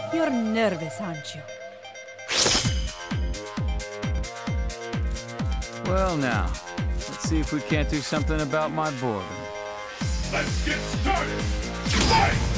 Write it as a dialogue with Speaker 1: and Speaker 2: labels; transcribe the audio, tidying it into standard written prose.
Speaker 1: You're nervous, aren't you?
Speaker 2: Well now, let's see if we can't do something about my boredom.
Speaker 3: Let's get started! Fight!